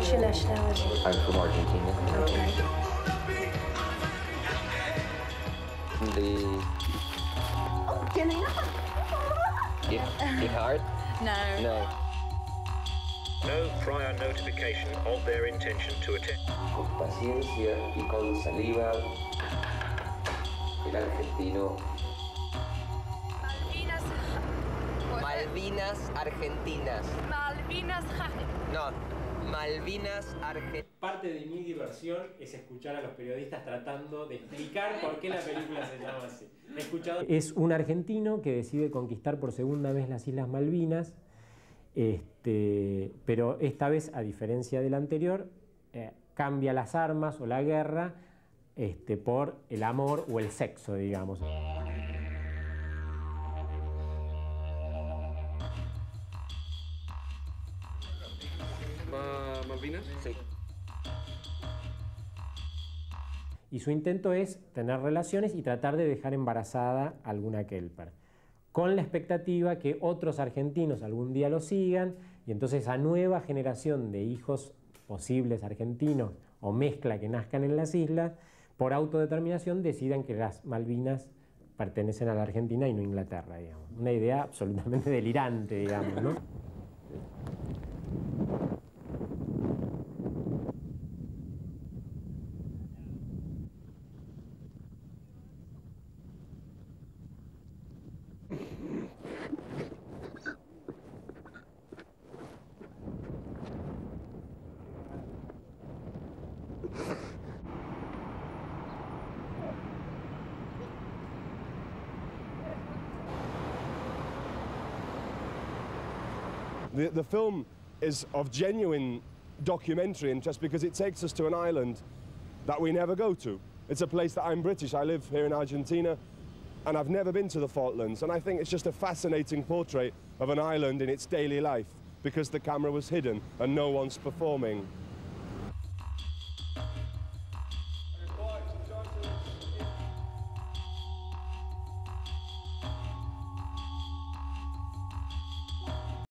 What's your nationality? I'm from Argentina. Okay. Get hard? No. No. No prior notification of their intention to attend. Con paciencia y con saliva, el argentino. Malvinas Argentinas. Malvinas No, Malvinas Argentinas. Parte de mi diversión es escuchar a los periodistas tratando de explicar por qué la película se llama así. He escuchado... Es un argentino que decide conquistar por segunda vez las Islas Malvinas, pero esta vez, a diferencia del anterior, cambia las armas o la guerra por el amor o el sexo, digamos. ¿Malvinas? Sí. Y su intento es tener relaciones y tratar de dejar embarazada a alguna Kelper, con la expectativa que otros argentinos algún día lo sigan, y entonces esa nueva generación de hijos posibles argentinos o mezcla que nazcan en las islas, por autodeterminación decidan que las Malvinas pertenecen a la Argentina y no a Inglaterra, digamos. Una idea absolutamente delirante, digamos, ¿no? The film is of genuine documentary interest because it takes us to an island that we never go to. It's a place that I'm British, I live here in Argentina, and I've never been to the Falklands, and I think it's just a fascinating portrait of an island in its daily life because the camera was hidden and no one's performing.